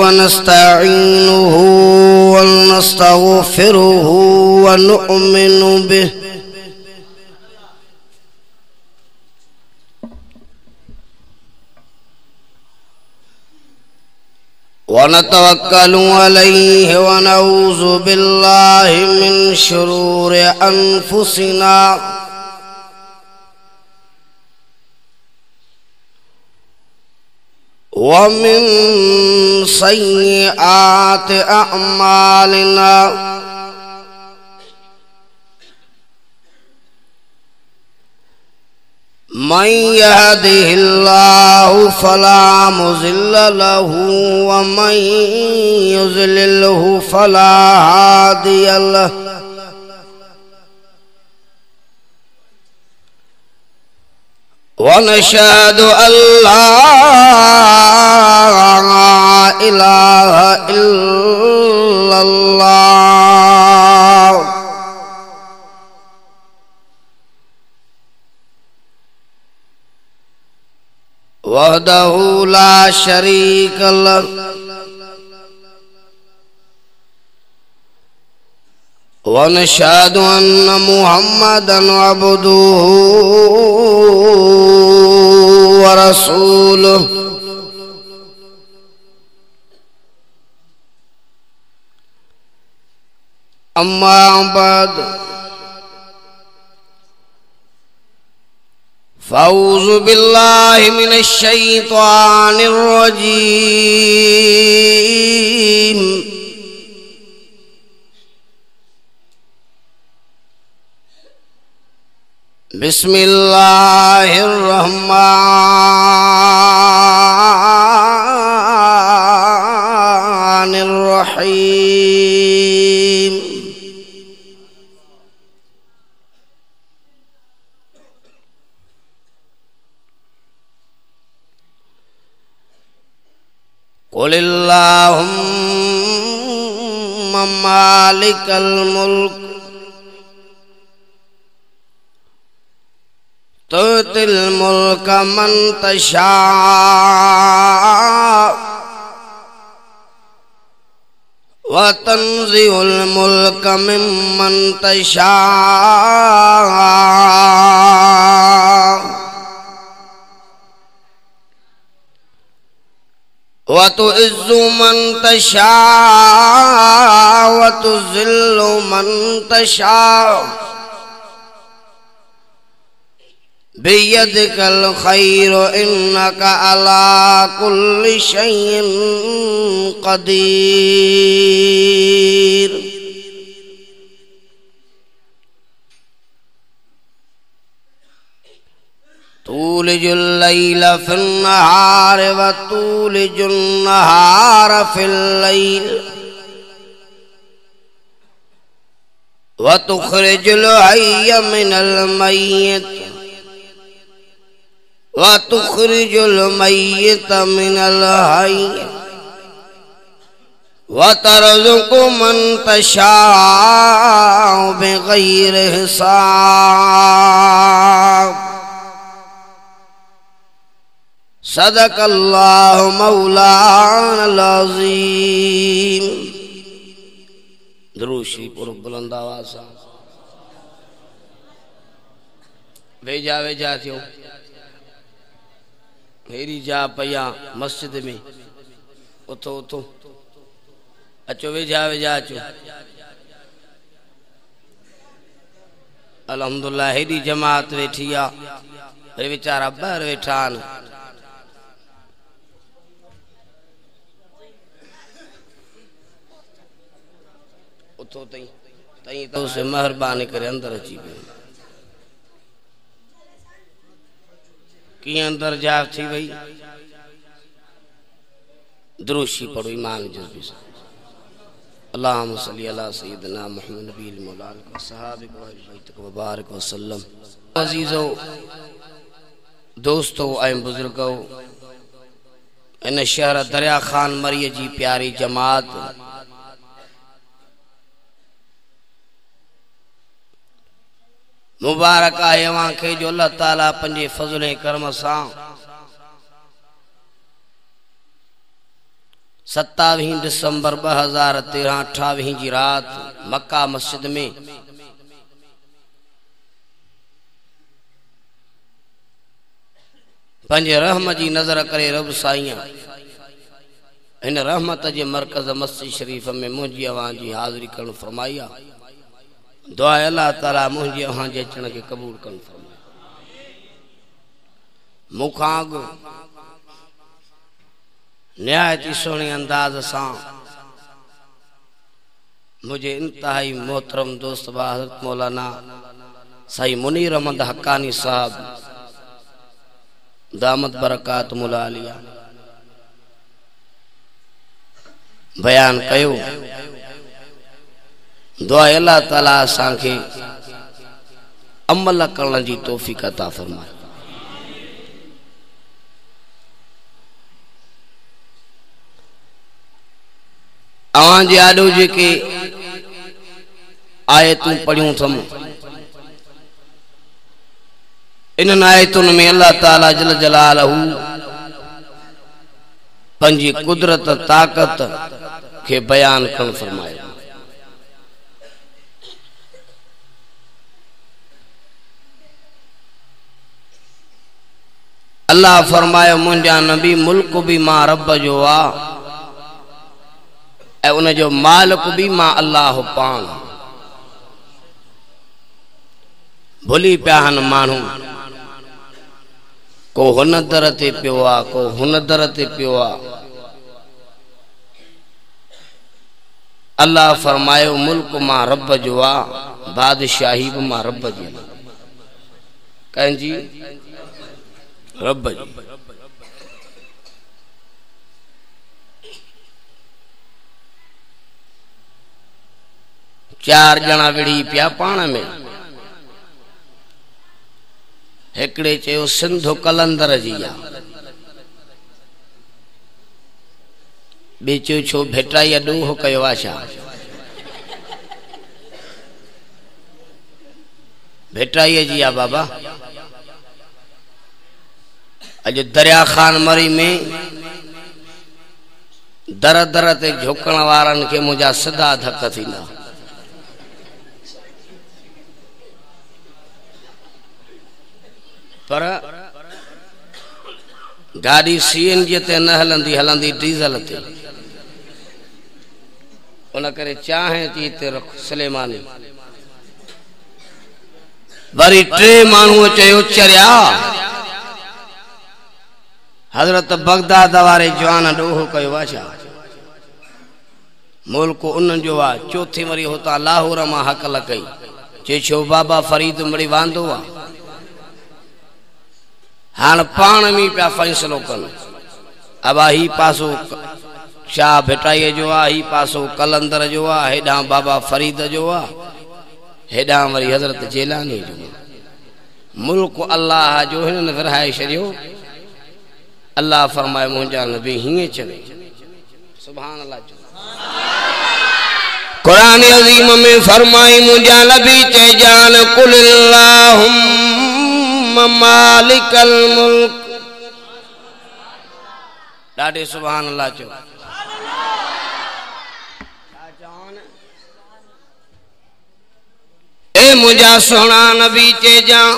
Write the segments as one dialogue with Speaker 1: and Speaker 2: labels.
Speaker 1: वनस्तईनुहु वनस्तगफिरुहु वनुअमिनु बिहि वनतवक्कलु अलैहि वनऊज़ु बिल्लाहि मिन शुरूरि अनफुसिना वमिन सय्यिआति अअमालिना मन यहदिहिल्लाहु फला मुज़िल्ल लहु व मन युज़लिल्हु फला हादिय लहु व नशहदु अल्ला इलाहा इल्लल्लाह वहदहु ला शरीक लहु व नशहदु अन्न मुहम्मदन अब्दुहु व रसूलुहु अम्मा बाद फ़अऊज़ु बिल्लाहि मिनश शैतानिर रजीम बिस्मिल्लाहिर रहमानिर रहीम कुलिल्लाहुम्मा मालिकल मुल्क तुतिल मुल्क मन तशा व तंज़िउल मुल्क मिम्मन तशा व तुइज़्ज़ु मन तशा व तुज़िल्लु मन तशा बियदिकल खैरु इन्नका अला कुल्लि शैइन क़दीर तूलिजुल लैल फिन नहार व तूलिजुन नहार फिल लैल व तुखरिजुल हय्य मिनल मय्यित व तुखरिजुल मय्यित मिनल हय्य व तरज़ुक़ु मन तशाअ बिग़ैरि हिसाब सदक़ल्लाहु मौलानल अज़ीम। दुरूद शरीफ और बुलंद आवाज़ सां वेझा वेझा थियो हेरी जा पया मस्जिद में उथो उथो अचो वेझा वेझा अचो अल्हम्दुलिल्लाह हेरी जमात वेठी आ वरी वीचारा ॿाहिरि वेठा आहिनि उथो तई तई तो से मेहरबानी करे अंदर अची पियो कि अंदर जा थी वही दुरूशी पढ़ो ईमान जज्बे से अल्लाहुम्मा सल्ली अला सय्यिदिना मुहम्मद नबील मौला व सहाबिक व बैतक व बारिक व सल्लम। अजीजो दोस्तों ऐं बुजुर्गो इन शहर दरिया खान मरी जी प्यारी जमात मुबारक आहे अवां खे जो अल्लाह ताला पंजे फज़ल ऐं करम सां 27 दिसंबर 2013 28 जी रात मक्का मस्जिद में पंजे रहमत जी नजर करे रब साईं इन रहमत जे मरकज मस्जिद शरीफ में मुझी अवां जी हाज़िरी करण फरमाया। दुआ अल्लाह ताला मुझी अवां जे अचण के कबूल करण फरमाया। मुखां निहायती सोहणे अंदाज सां मुझे इंतहाई मोहतरम दोस्त हज़रत मौलाना साईं मुनीर अहमद हक्कानी साहब दामत बरकात मुलालिया बयान कयो। दुआ अल्लाह ताला असांखे अमल करण जी तौफीक अता फरमाए। अवां जे आॾो जेके आयतूं पढ़ियूं थम इन आयतुनि में अल्लाह ताला जल जलालहू पंजी कुदरत ताकत के बयान करण फरमायो। अल्लाह फरमायो मुंहिंजा नबी मुल्क भी मां रब जो आ ऐं उन जो मालिक भी मां अल्लाह पाण। भुली पिया आहिनि माण्हू को हुन दर ते पियो आहे को हुन दर ते पियो आहे। अल्लाह फरमायो मुल्क मां रब जो आहे बादशाही भी मां रब जी कंहिंजी रब जी। चार जना विड़ी पिया पाण में। हिकड़े चयो सिंधु कलंदर जी आ, ॿिए चयो छो भेटाई ॾोह कयो आहे छा। भेटाई जी आ बाबा। अॼु दरिया खान मरी में दर दर ते झुकण वारनि खे मुंहिंजा सिधा धक थींदा। पर गाड़ी सीएनजी ते न हलंदी, हलंदी डीजल ते। उन करे चाहे थी हिते रख सलेमानी। वरी टे माण्हू चयो चरिया हजरत बगदाद वारे जवान ॾोह कयो आहे छा। मुल्क उन्हनि जो आहे। चौथी वरी हुतां लाहौर मां हकल कई चए छो बाबा फरीद मिड़ी वांदो आहे। हाँ पान में पिया फैसलो कन। अब ही पासो शाह भेटाई जो आ, ही पासो कलंदर जो आ, हेडा बाबा फरीद जो आ, हेडा वरी हजरत जेलानी जो। मुल्क अल्लाह जो हिन विरहाए छड़ियो। अल्लाह फरमाए मुंहिंजा नबी हीअं चवे सुभान अल्लाह। कुरान अज़ीम में फरमाई मुंहिंजा नबी चए जान कुल मालिकल मुल्क। ॾाढे सुभान अल्लाह चो। ए मुंहिंजा सोना नबी चए जाओ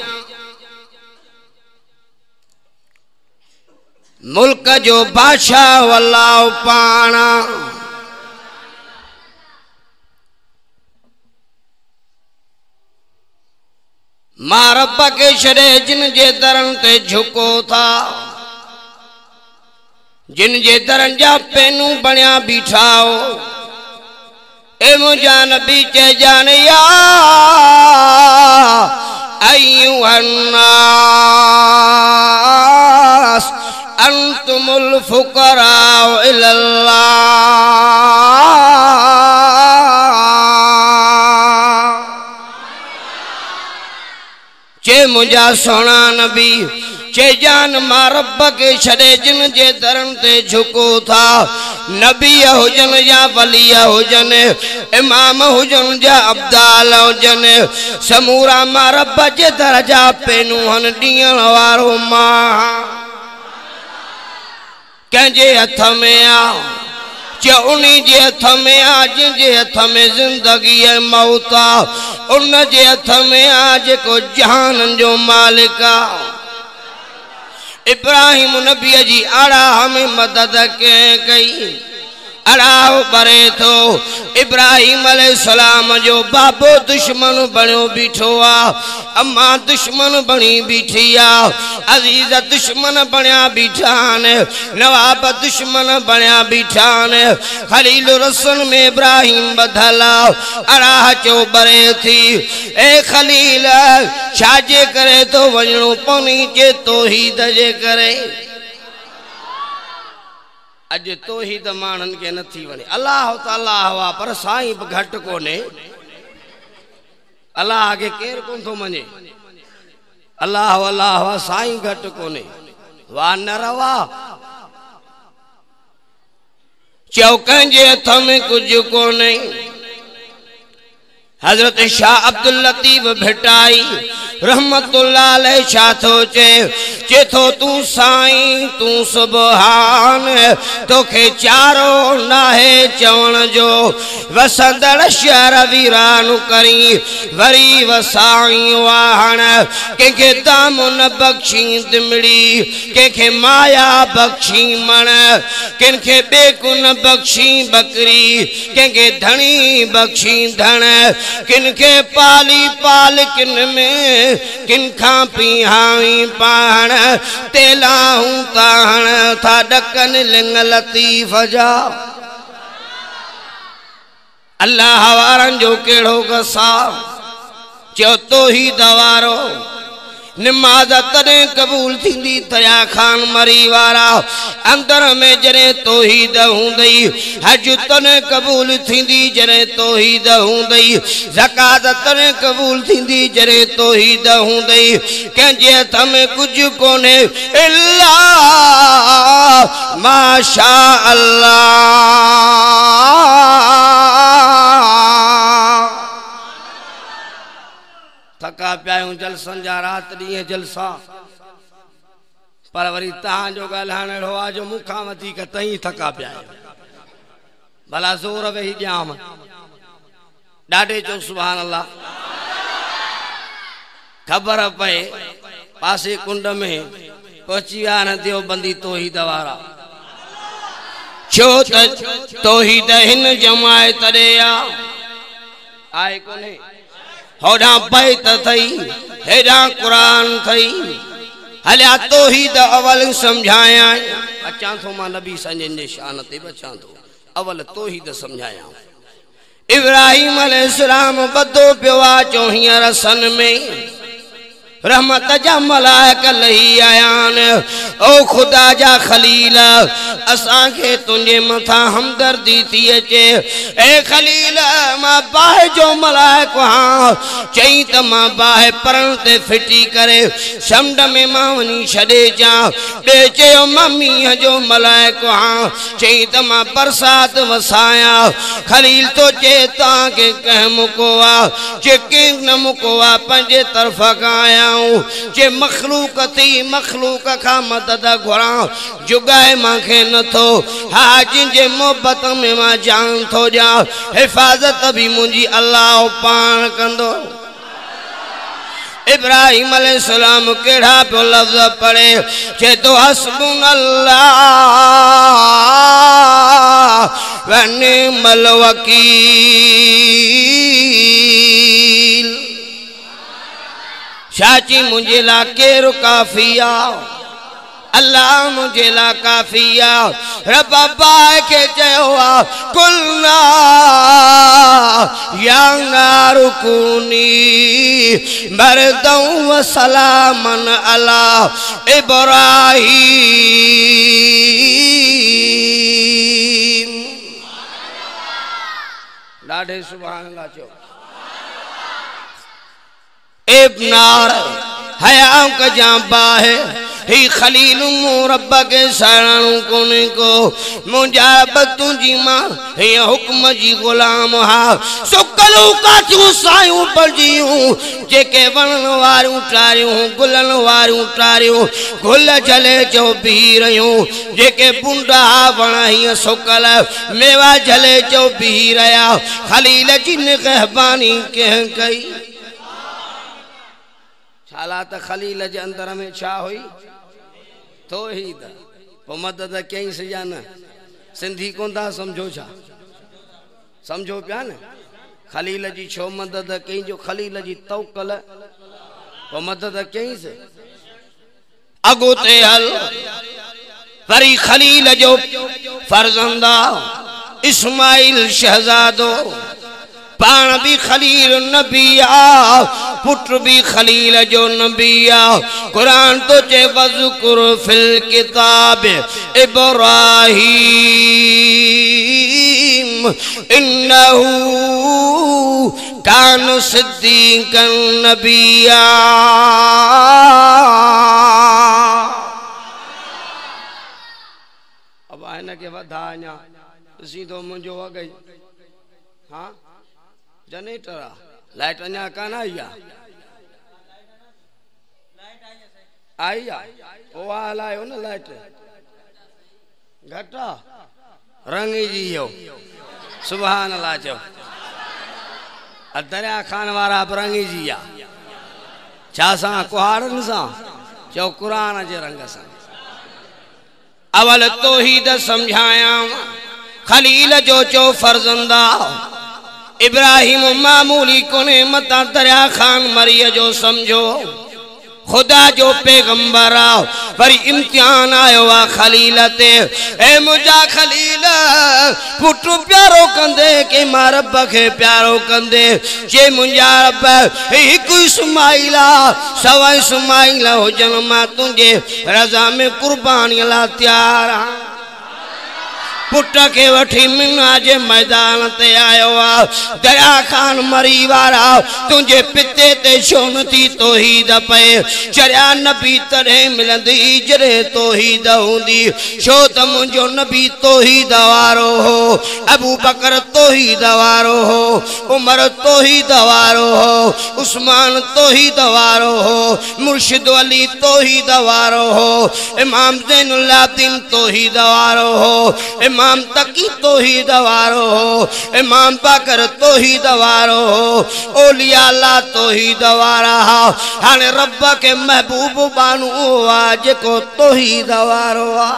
Speaker 1: मुल्क जो बादशाह अल्लाह पाण। मां रब के छड़े जिन जे दरन ते झुको था, जिन जे दरन जा पेनू बणिया बीठाओ। ए मुंहिंजा नबी चए जान या अय्युहन्नास अंतुमुल फुकरा इलल्लाह। चे मुंहिंजा सोना नबी चे जान मां रब के छड़े जिन जे दरन ते झुको था। नबी हुजन या वली हुजन, इमाम हुजन या अब्दाल हुजन, समूरा मां रब जे दर जा पेनू हन ॾियण वारो मां कंहिंजे हथ में आ। जो उन्हीं जे हथ में आज जे हथ में जिंदगी है मौता उन जे हथ में आज को जहान जो मालिका इब्राहिम नबी जी आड़ा हमें मदद के गई अड़ाओ बरे तो इब्राहिम अलैहिस्सलाम जो बाबो दुश्मन बनो बीठो आ अम्मा दुश्मन बनी बीठी आ अजीज दुश्मन बनया बीठान नवाब दुश्मन बनया बीठान खलील रसन में इब्राहिम बदला अड़ाह चो बरे थी ए खलील छाजे करे तो वजणो पौनी जे तौहीद जे करे अज तौहीद मानन के नथी वणे अल्लाह ताला हवा पर साईं घट कोने अल्लाह के केर कोन थो मने अल्लाह अल्लाह साईं घट कोने वा न रवा चौकन जे हथ में कुछ कोने हजरत शाह अब्दुल लतीफ भेटाई रहमतुल्लाह अलैह छाथो चे थो तू साईं तू सुबहान तोखे चारो नाहे चवण जो वसंदड़ शहर वीरान करी वरी वसाई वाहन के दाम न बख्शी दिमड़ी के माया बख्शी मण के बेकुन बख्शी बकरी के धनी बख्शी धन किनके पाली पाल किन में किन खा पिहाई पाण तेलाहू ताहण था डकन लिंग लतीफ जा अल्लाह वारन जो केड़ो गसा चो तो ही दवारो नमाज तने कबूल थींदी तया खान मरी वारा अंदर में जरे तौहीद हुंदई हज तने कबूल थींदी जरे तौहीद हुंदई ज़कात तने कबूल थींदी जरे तौहीद हुंदई कंजे हथ में कुछ कोने इल्ला माशा अल्लाह थका पिया जलसन जा रात डी जलसा पर वरी तहां जो गालाण आ जो मुखा मथी का तई थका पिया भला जोर वेही जाम डाडे चो सुभान अल्लाह खबर पे पासे कुंड में पहुंची विया न देवबंदी तौहीद वारा छो त तौहीद हिन जमाए तड़े आए कोने होड़ा बैत थई हेड़ा कुरान थई हलिया तौहीद अवल समझाया अचा थो मां नबी संजन जे शान ते बचा थो अवल तौहीद समझाया इब्राहिम अलैहिस्सलाम बदो पियो आ चो हींअर सन में रहमत जा मलाइक लही आयान ओ खुदा जा खलील असा के तुझे मथा हमदर्दी थी अचे ए खलील मां बाहे जो मलाइक हां चई त मां बाहे परण ते फिटी करे समुंड में मां वनी छड़े जा बे चयो मम्मी जो मलाइक हां चई त मां बरसात वसाया खलील तो चे ता के कह मुकोवा जे के न मुकोवा पंजे तरफ आया जे मखलूक थी मखलूक का मदद घुरा जुगाए मांखे न थो हा जिनजे मोहब्बत में मां जान थो जा हिफाजत भी मुंजी अल्लाह पान कंदो इब्राहिम अलैहिस्सलाम केड़ा पे लफ्ज पढ़े चे तो हस्बुनल्लाह व निअमल वकील चाची मुझे ला केरु काफिया अल्लाह मुझे ला काफिया रब बाए के चयोआ कुलना या नारुकुनी बरदऊ व सलामन अला इब्राहिम लाडे सुभान अल्लाह चो इब्नार हयाम का जां बाहे ही खलील मु रब के साणु कोने को मुंजा बतू जी मां हे हुक्म जी गुलाम हा सुकलू काचू सायूं पलजियूं जेके वणन वारियूं टारियूं गुलन वारियूं टारियूं गुल जले जो बी रहियूं जेके बुंडा वण हीअं सुकल मेवा जले जो बी रहिया खलील जी निगहबानी कंहिं कई छाला त खलील जे अंदर में छा हुई तौहीद पोइ मदद कई सॼा न सिंधी कोन था समझो छा समझो पिया न खलील जी छो मदद कई जो खलील जी तवकल पोइ मदद कई से अॻोते हल वरी खलील जो फर्जंदा इस्माइल शहजादो पान भी खलील नबिया पुत्र भी खलील जो नबिया कुरान तो चे वज़कुर फिल किताब इब्राहीम इन्नहू कान सिद्दीक़न नबिया अब आइन के वधाया सीधो मुंजो आ गई हाँ जनरेटर लाइट अञा कान आई आई ओ हलायो न लाइट घटा रंगी जी हो सुभान अल्लाह चो दरिया खान वारा रंगी जी आ छा सा कुहाड़न सा चो कुरान जे रंग सा अवल तौहीद समझाया खलील जो चो फर्जंदा इब्राहिम मामूली कोने मता दरिया खान मरिय जो समझो खुदा जो पैगंबर आ वरी इम्तिहान आयो आ खलील ते ए मुंजा खलील पुटु प्यारो कंदे के मां रब के प्यारो कंदे जे मुंजा रब एक इस्माइला सवा इस्माइला हो जन्म तुझे रजा में कुर्बानी ला तैयार आ पुट के वठी मिना जे मैदान ते आयो आ दया खान मरी वारा तुझे पिते ते छोन थी तौहीद पे चरिया नबी तड़े मिलंदी जरे तौहीद हुंदी छो त मुंजो नबी तौहीद वारो हो अबू बकर तौहीद वारो हो उमर तौहीद वारो हो उस्मान तौहीद वारो हो मुर्शिद अली तौहीद वारो हो इमाम ज़ैनुल आबिदीन तौहीद वारो हो इमाम तकी तौहीद वारो हो इमाम बकर तौहीद वारो हो औलिया अल्लाह तौहीद वारा हाने रब के महबूब बानू आ जेको तौहीद वारो आ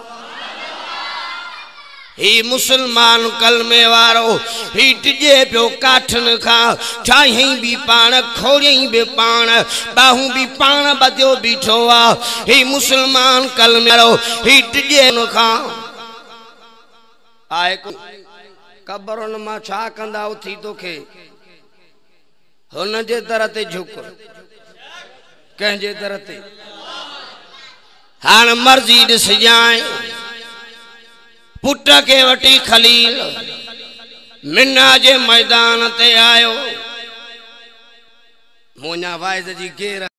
Speaker 1: ही मुसलमान कलमे वारो ही टिजे पियो काठन खा ठाही भी पान खोड़ी भी पान बाहू भी पान बदियो बीठो आ ही मुसलमान कलमे वारो ही टिजे न खा आए कब्रन मां छा कंदा उथी तोखे हुन जे दर ते झुक कहीं जे दर ते हान मर्जी ॾिस जाए पुट के वटी खलील मिना जे मैदान ते आयो मोना वाइज जी घेर